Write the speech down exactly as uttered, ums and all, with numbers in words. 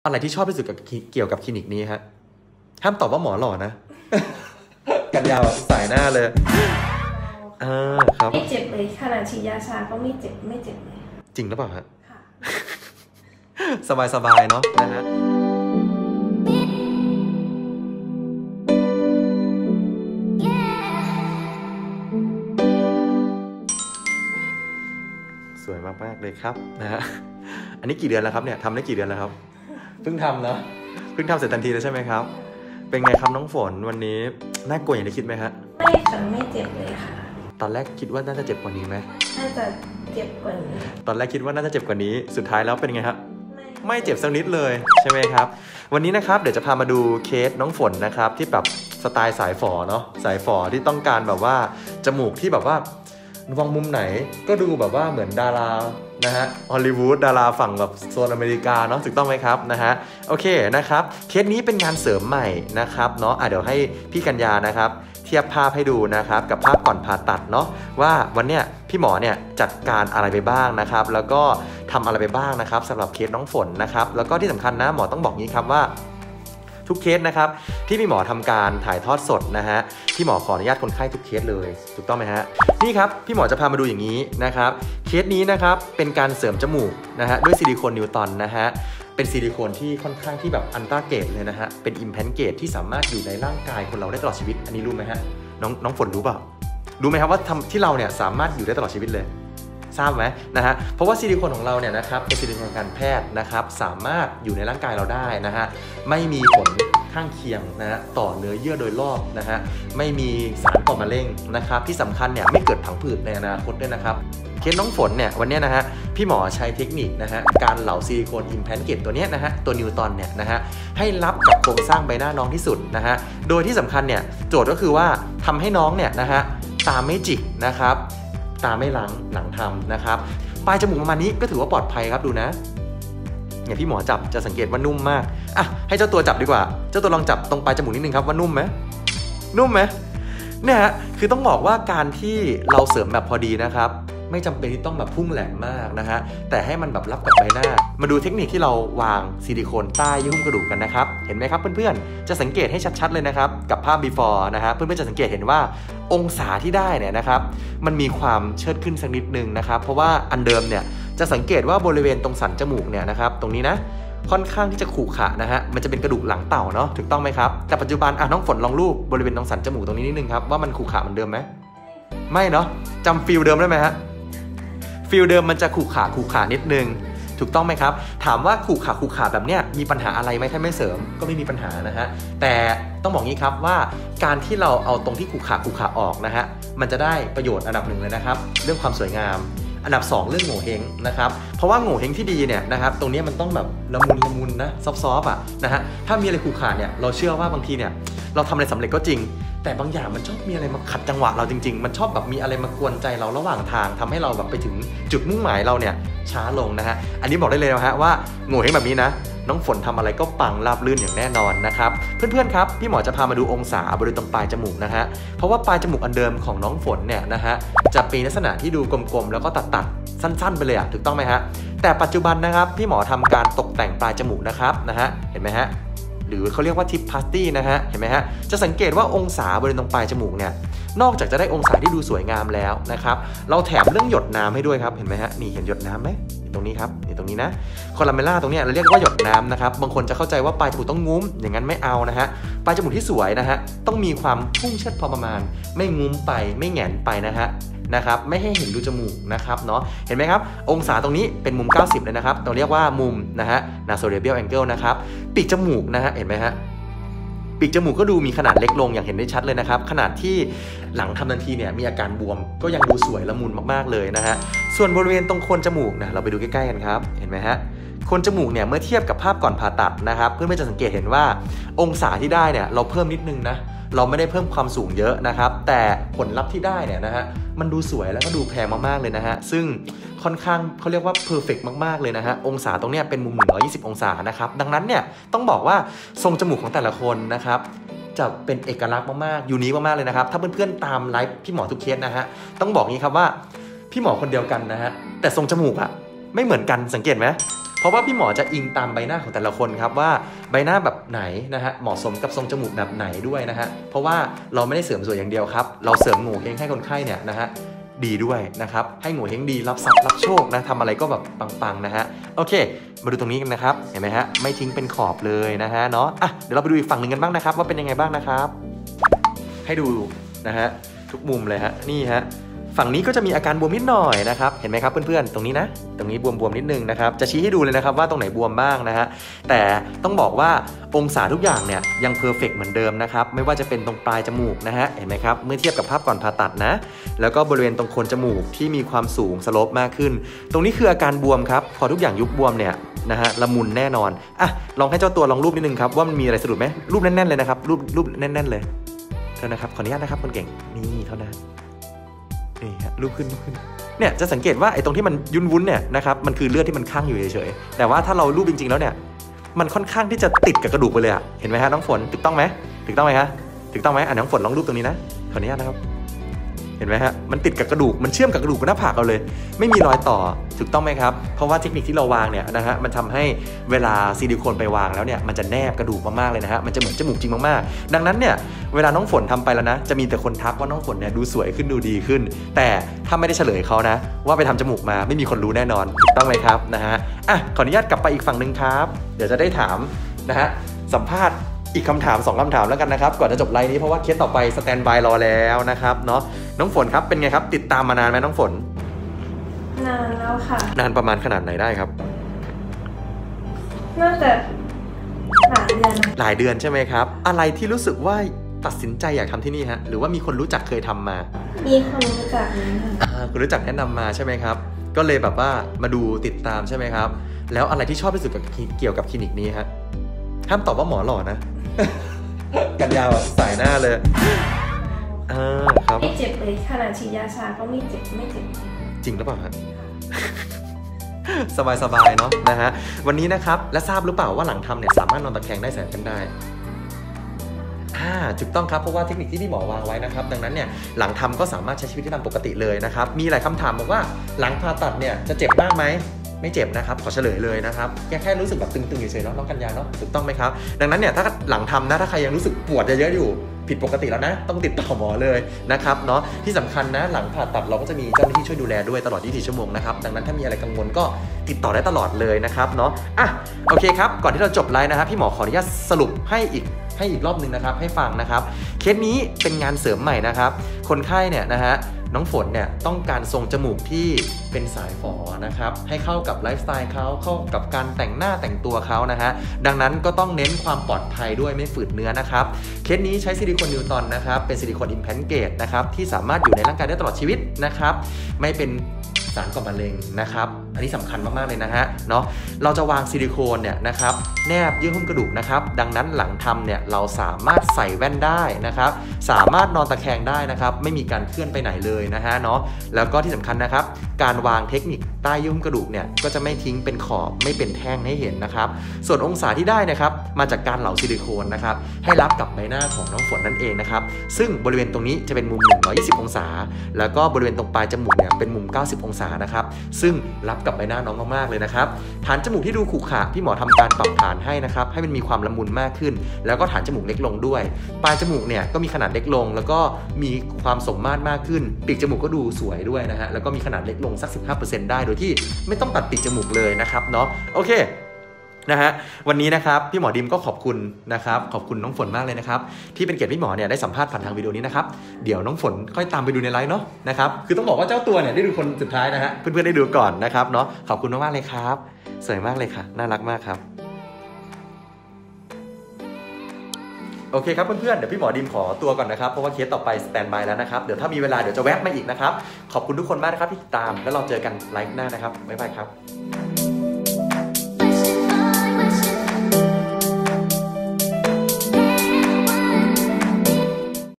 อะไรที่ชอบที่สุดกับเกี่ยวกับคลินิกนี้ฮะห้ามตอบว่าหมอหล่อนะ กันยาวสายหน้าเลยอ่าครับไม่เจ็บเลยขนาดฉีดยาชาก็ไม่เจ็บไม่เจ็บเลยจริงหรือเปล่าฮะค่ะสบายๆเนาะนะฮะสวยมากๆเลยครับนะฮะอันนี้กี่เดือนแล้วครับเนี่ยทำได้กี่เดือนแล้วครับเพิ่งทำเนาะเพิ่งทำเสร็จทันทีเลยใช่ไหมครับเป็นไงครับน้องฝนวันนี้น่ากลัวอย่างที่คิดไหมฮะไม่ค่ะไม่เจ็บเลยค่ะตอนแรกคิดว่าน่าจะเจ็บกว่านี้ไหมน่าจะเจ็บกว่านี้ตอนแรกคิดว่าน่าจะเจ็บกว่านี้สุดท้ายแล้วเป็นไงครับไม่เจ็บสักนิดเลยใช่ไหมครับวันนี้นะครับเดี๋ยวจะพามาดูเคสน้องฝนนะครับที่แบบสไตล์สายฝอเนาะสายฝอที่ต้องการแบบว่าจมูกที่แบบว่ามองมุมไหนก็ดูแบบว่าเหมือนดารานะฮะฮอลลีวูดดาราฝั่งแบบโซนอเมริกาเนาะถูกต้องไหมครับนะฮะโอเคนะครับเคสนี้เป็นงานเสริมใหม่นะครับเนาะอ่ะเดี๋ยวให้พี่กัญญานะครับเทียบภาพให้ดูนะครับกับภาพก่อนผ่าตัดเนาะว่าวันเนี้ยพี่หมอเนี่ยจัดการอะไรไปบ้างนะครับแล้วก็ทำอะไรไปบ้างนะครับสำหรับเคสน้องฝนนะครับแล้วก็ที่สำคัญนะหมอต้องบอกงี้ครับว่าทุกเคสนะครับที่พี่หมอทำการถ่ายทอดสดนะฮะพี่หมอขออนุญาตคนไข้ทุกเคสเลยถูกต้องไหมฮะนี่ครับพี่หมอจะพามาดูอย่างนี้นะครับเคสนี้นะครับเป็นการเสริมจมูกนะฮะด้วยซิลิโคนนิวตันนะฮะเป็นซิลิโคนที่ค่อนข้างที่แบบอันตราเกรดเลยนะฮะเป็นอิมแพนเกรดที่สามารถอยู่ในร่างกายคนเราได้ตลอดชีวิตอันนี้รู้ไหมฮะน้องน้องฝนรู้เปล่ารู้ไหมครับว่าทำที่เราเนี่ยสามารถอยู่ได้ตลอดชีวิตเลยทราบไหมนะฮะเพราะว่าซิลิโคนของเราเนี่ยนะครับเป็นซิลิโคนการแพทย์นะครับสามารถอยู่ในร่างกายเราได้นะฮะไม่มีผลข้างเคียงนะฮะต่อเนื้อเยื่อโดยรอบนะฮะไม่มีสารก่อมะเร็งนะครับที่สำคัญเนี่ยไม่เกิดผังผืดในอนาคตด้วยนะครับเคสน้องฝนเนี่ยวันนี้นะฮะพี่หมอใช้เทคนิคนะฮะการเหลาซิลิโคนอิมแพนเกตตัวนี้นะฮะตัวนิวตันเนี่ยนะฮะให้รับกับโครงสร้างใบหน้าน้องที่สุดนะฮะโดยที่สำคัญเนี่ยโจทย์ก็คือว่าทำให้น้องเนี่ยนะฮะตาไม่จิกนะครับตาไม่ล้างหลังทำนะครับปลายจมูกประมาณนี้ก็ถือว่าปลอดภัยครับดูนะเนี่ยพี่หมอจับจะสังเกตว่านุ่มมากอ่ะให้เจ้าตัวจับดีกว่าเจ้าตัวลองจับตรงปลายจมูกนิดนึงครับว่านุ่มไหมนุ่มไหมเนี่ยฮะคือต้องบอกว่าการที่เราเสริมแบบพอดีนะครับไม่จำเป็นที่ต้องแบบพุ่งแหลมมากนะฮะแต่ให้มันแบบรับกับใบหน้ามาดูเทคนิคที่เราวางซิลิโคนใต้เยื่อหุ้มกระดูกกันนะครับเห็นไหมครับเพื่อนๆจะสังเกตให้ชัดๆเลยนะครับกับภาพ before นะฮะเพื่อนๆจะสังเกตเห็นว่าองศาที่ได้เนี่ยนะครับมันมีความเชิดขึ้นสักนิดนึงนะครับเพราะว่าอันเดิมเนี่ยจะสังเกตว่าบริเวณตรงสันจมูกเนี่ยนะครับตรงนี้นะค่อนข้างที่จะขรุขระนะฮะมันจะเป็นกระดูกหลังเต่าเนาะถูกต้องไหมครับแต่ปัจจุบันอ่ะน้องฝนลองรูปบริเวณตรงสันจมูกตรงนี้นิดนึงครับว่ามันขรุขระเหมือนเดิมไหมไม่เนาะจำฟีลเดิมได้ไหมฮะฟีลเดิมมันจะขรุขระขรุขระนิดนึงถูกต้องไหมครับถามว่าขรุขระขรุขระแบบเนี้ยมีปัญหาอะไรไหมถ้าไม่เสริมก็ไม่มีปัญหานะฮะแต่ต้องบอกงี้ครับว่าการที่เราเอาตรงที่ขรุขระขรุขระออกนะฮะมันจะได้ประโยชน์อันดับหนึ่งเลยนะครับเรื่องความสวยงามอันดับสองเรื่องโง่เฮงนะครับเพราะว่าโง่เฮงที่ดีเนี่ยนะครับตรงนี้มันต้องแบบละมุนละมุนนะซอฟๆอ่ะนะฮะถ้ามีอะไรขรุขระเนี่ยเราเชื่อว่าบางทีเนี่ยเราทำอะไรสำเร็จก็จริงแต่บางอย่างมันชอบมีอะไรมาขัดจังหวะเราจริงๆมันชอบแบบมีอะไรมากวนใจเราระหว่างทางทำให้เราแบบไปถึงจุดมุ่งหมายเราเนี่ยช้าลงนะฮะอันนี้บอกได้เลยนะฮะว่าโง่เฮงแบบนี้นะน้องฝนทำอะไรก็ปังราบรื่นอย่างแน่นอนนะครับเพื่อนๆครับพี่หมอจะพามาดูองศาบริเวณตรงปลายจมูกนะฮะเพราะว่าปลายจมูกอันเดิมของน้องฝนเนี่ยนะฮะจะเป็นลักษณะที่ดูกลมๆแล้วก็ตัดๆสั้นๆไปเลยอะถูกต้องไหมฮะแต่ปัจจุบันนะครับพี่หมอทำการตกแต่งปลายจมูกนะครับนะฮะเห็นไหมฮะหรือเขาเรียกว่าทิปพาสตี้นะฮะเห็นไหมฮะจะสังเกตว่าองศาบริเวณตรงปลายจมูกเนี่ยนอกจากจะได้องศาที่ดูสวยงามแล้วนะครับเราแถมเรื่องหยดน้ำให้ด้วยครับเห็นไหมฮะนี่เห็นหยดน้ำไหมตรงนี้ครับนี่ตรงนี้นะคอลาเมล่าตรงนี้เราเรียกว่าหยดน้ำนะครับบางคนจะเข้าใจว่าปลายจมูกต้องงุ้มอย่างนั้นไม่เอานะฮะปลายจมูกที่สวยนะฮะต้องมีความพุ่งเชิดพอประมาณไม่งุ้มไปไม่แหงนไปนะฮะนะครับไม่ให้เห็นรูจมูกนะครับเนาะเห็นไหมครับองศาตรงนี้เป็นมุมเก้าสิบเลยนะครับเราเรียกว่ามุมนะฮะ nasolabial angle นะครับปีกจมูกนะฮะเห็นไหมฮะปีกจมูกก็ดูมีขนาดเล็กลงอย่างเห็นได้ชัดเลยนะครับขนาดที่หลังทำทันทีเนี่ยมีอาการบวมก็ยังดูสวยละมุนมากๆเลยนะฮะส่วนบริเวณตรงโคนจมูกนะเราไปดูใกล้ๆกันครับเห็นไหมฮะโคนจมูกเนี่ยเมื่อเทียบกับภาพก่อนผ่าตัดนะครับเพื่อนๆจะสังเกตเห็นว่าองศาที่ได้เนี่ยเราเพิ่มนิดนึงนะเราไม่ได้เพิ่มความสูงเยอะนะครับแต่ผลลัพธ์ที่ได้เนี่ยนะฮะมันดูสวยแล้วก็ดูแพงมากๆเลยนะฮะซึ่งค่อนข้างเขาเรียกว่าเพอร์เฟกต์มากๆเลยนะฮะองศาตรงเนี้ยเป็นมุมหนึ่งร้อยยี่สิบองศานะครับดังนั้นเนี่ยต้องบอกว่าทรงจมูกของแต่ละคนนะครับจะเป็นเอกลักษณ์มากๆยูนิคมากๆเลยนะครับถ้าเพื่อนๆตามไลฟ์พี่หมอทุกเคสนะฮะต้องบอกงี้ครับว่าพี่หมอคนเดียวกันนะฮะแต่ทรงจมูกอะไม่เหมือนกันสังเกตไหมพอราะว่าพี่หมอจะอิงตามใบหน้าของแต่ละคนครับว่าใบหน้าแบบไหนนะฮะเหมาะสมกับทรงจมูกแบบไหนด้วยนะฮะเพราะว่าเราไม่ได้เสริมสวยอย่างเดียวครับเราเสริมโง่เฮงให้คนไข้เนี่ยนะฮะดีด้วยนะครับให้โง่เฮงดีรับทรัพย์รับโชคนะทำอะไรก็แบบปังๆนะฮะโอเคมาดูตรงนี้กันนะครับเห็นไหมฮะไม่ทิ้งเป็นขอบเลยนะฮะเนาะอ่ะเดี๋ยวเราไปดูอีกฝั่งหนึ่งกันบ้างนะครับว่าเป็นยังไงบ้างนะครับให้ดูนะฮะทุกมุมเลยฮะนี่ฮะฝั่งนี้ก็จะมีอาการบวมนิดหน่อยนะครับเห็นไหมครับเพื่อนๆตรงนี้นะตรงนี้บวมๆนิดนึงนะครับจะชี้ให้ดูเลยนะครับว่าตรงไหนบวมบ้างนะฮะแต่ต้องบอกว่าองศาทุกอย่างเนี่ยยังเพอร์เฟกต์เหมือนเดิมนะครับไม่ว่าจะเป็นตรงปลายจมูกนะฮะเห็นไหมครับเมื่อเทียบกับภาพก่อนผ่าตัดนะแล้วก็บริเวณตรงโคนจมูกที่มีความสูงสโลปมากขึ้นตรงนี้คืออาการบวมครับพอทุกอย่างยุบบวมเนี่ยนะฮะละมุนแน่นอนอ่ะลองให้เจ้าตัวลองรูปนิดนึงครับว่ามันมีอะไรสะดุดไหมรูปแน่นๆเลยนะครับรูปรูปแน่นๆเลยเท่านะครับขออนุญาตนะครับคนเก่งนี่เท่านั้นนี่ฮะรูปขึ้นรูปขึ้นเนี่ยจะสังเกตว่าไอ้ตรงที่มันยุ่นวุ้นเนี่ยนะครับมันคือเลือดที่มันข้างอยู่เฉยๆแต่ว่าถ้าเรารูปจริงๆแล้วเนี่ยมันค่อนข้างที่จะติดกับกระดูกไปเลยอะเห็นไหมฮะน้องฝนถูกต้องไหมถูกต้องไหมฮะถูกต้องไหมอ่ะน้องฝนลองรูปตรงนี้นะขออนุญาตนะครับเห็นไหมฮะมันติดกับกระดูกมันเชื่อมกับกระดูกกับหน้าผากเราเลยไม่มีรอยต่อถูกต้องไหมครับเพราะว่าเทคนิคที่เราวางเนี่ยนะฮะมันทำให้เวลาซิลิโคนไปวางแล้วเนี่ยมันจะแนบกระดูกมากๆเลยนะฮะมันจะเหมือนจมูกจริงมากๆดังนั้นเนี่ยเวลาน้องฝนทำไปแล้วนะจะมีแต่คนทักว่าน้องฝนเนี่ยดูสวยขึ้นดูดีขึ้นแต่ถ้าไม่ได้เฉลยเขานะว่าไปทำจมูกมาไม่มีคนรู้แน่นอนถูกต้องไหมครับนะฮะอ่ะขออนุญาตกลับไปอีกฝั่งหนึ่งครับเดี๋ยวจะได้ถามนะฮะสัมภาษณ์อีกคำถามสองคำถามแล้วกันนะครับก่อนจะจบไลน์นี้เพราะว่าเคสต่อไปสแตนบายรอแล้วนะครับเนาะน้องฝนครับเป็นไงครับติดตามมานานไหมน้องฝนนานแล้วค่ะนานประมาณขนาดไหนได้ครับน่าจะหลายเดือนหลายเดือนใช่ไหมครับอะไรที่รู้สึกว่าตัดสินใจอยากทำที่นี่ฮะหรือว่ามีคนรู้จักเคยทำมามีคนรู้จักแนะนำคนรู้จักแนะนำมาใช่ไหมครับก็เลยแบบว่ามาดูติดตามใช่ไหมครับแล้วอะไรที่ชอบที่สุดกับเกี่ยวกับคลินิกนี้ฮะห้ามตอบว่าหมอหล่อนะกันยาวสายหน้าเลยอ่าครับไม่เจ็บเลยขนาดฉีดยาชาก็ไม่เจ็บไม่เจ็บจริงหรือเปล่าฮะสบายสบายเนาะนะฮะวันนี้นะครับและทราบหรือเปล่าว่าหลังทำเนี่ยสามารถนอนตะแคงได้แสนกันได้อ่าถูกต้องครับเพราะว่าเทคนิคที่พี่หมอวางไว้นะครับดังนั้นเนี่ยหลังทำก็สามารถใช้ชีวิตได้ตามปกติเลยนะครับมีหลายคำถามบอกว่าหลังผ่าตัดเนี่ยจะเจ็บมากไหมไม่เจ็บนะครับขอเฉลยเลยนะครับแค่แค่รู้สึกแบบตึงๆเฉยๆเนาะน้องกัญญาเนาะถูกต้องไหมครับดังนั้นเนี่ยถ้าหลังทำนะถ้าใครยังรู้สึกปวดเยอะๆอยู่ผิดปกติแล้วนะต้องติดต่อหมอเลยนะครับเนาะที่สำคัญนะหลังผ่าตัดเราก็จะมีเจ้าหน้าที่ช่วยดูแลด้วยตลอดยี่สิบสี่ชั่วโมงนะครับดังนั้นถ้ามีอะไรกังวลก็ติดต่อได้ตลอดเลยนะครับเนาะอ่ะโอเคครับก่อนที่เราจบไลฟ์นะครับพี่หมอขออนุญาตสรุปให้อีกให้อีกรอบนึงนะครับให้ฟังนะครับเคสนี้เป็นงานเสริมใหม่นะครับคนไข้เนี่ยนะฮะน้องฝนเนี่ยต้องการทรงจมูกที่เป็นสายฝอนะครับให้เข้ากับไลฟ์สไตล์เขาเข้ากับการแต่งหน้าแต่งตัวเขานะฮะดังนั้นก็ต้องเน้นความปลอดภัยด้วยไม่ฝืดเนื้อนะครับเคสนี้ใช้ซิลิโคนนิวตอนนะครับเป็นซิลิโคนอิมแพลนเกตนะครับที่สามารถอยู่ในร่างกายได้ตลอดชีวิตนะครับไม่เป็นสารก่อมะเร็งนะครับอันนี้สำคัญมากๆเลยนะฮะเนาะเราจะวางซิลิโคนเนี่ยนะครับแนบเยื่อหุ้มกระดูกนะครับดังนั้นหลังทำเนี่ยเราสามารถใส่แว่นได้นะครับสามารถนอนตะแคงได้นะครับไม่มีการเคลื่อนไปไหนเลยนะฮะเนาะแล้วก็ที่สำคัญนะครับการวางเทคนิคใต้เยื่อหุ้มกระดูกเนี่ยก็จะไม่ทิ้งเป็นขอบไม่เป็นแท่งให้เห็นนะครับส่วนองศาที่ได้นะครับมาจากการเหลาซิลิโคนนะครับให้รับกับใบหน้าของน้องฝนนั่นเองนะครับซึ่งบริเวณตรงนี้จะเป็นมุมหนึ่งร้อยยี่สิบองศาแล้วก็บริเวณตรงปลายจมูกเนี่ยเป็นมุมเก้าสิบองศานะครับซึ่งรับกับใบหน้าน้องมากๆเลยนะครับฐานจมูกที่ดูขรุขระพี่หมอทำการปรับฐานให้นะครับให้มันมีความละมุนมากขึ้นแล้วก็ฐานจมูกเล็กลงด้วยปลายจมูกเนี่ยก็มีขนาดเล็กลงแล้วก็มีความสมมาตรมากขึ้นปีกจมูกก็ดูสวยด้วยนะฮะแล้วก็มีขนาดเล็กลงสัก สิบห้าเปอร์เซ็นต์ ได้โดยที่ไม่ต้องตัดปีกจมูกเลยนะครับเนาะโอเคนะฮะวันนี้นะครับพี่หมอดิมก็ขอบคุณนะครับขอบคุณน้องฝนมากเลยนะครับที่เป็นเกียรติพี่หมอเนี่ยได้สัมภาษณ์ผ่านทางวิดีโอนี้นะครับเดี๋ยวน้องฝนค่อยตามไปดูในไลฟ์เนาะนะครับคือต้องบอกว่าเจ้าตัวเนี่ยได้ดูคนสุดท้ายนะฮะเพื่อนๆได้ดูก่อนนะครับเนาะขอบคุณมากๆเลยครับสวยมากเลยค่ะน่ารักมากครับโอเคครับเพื่อนๆเดี๋ยวพี่หมอดิมขอตัวก่อนนะครับเพราะว่าเคสต่อไปสแตนบายแล้วนะครับเดี๋ยวถ้ามีเวลาเดี๋ยวจะแวะมาอีกนะครับขอบคุณทุกคนมากนะครับที่ติดตามแล้วเราเจอกันไลฟ์หน้านะครับบ๊ายบายครับ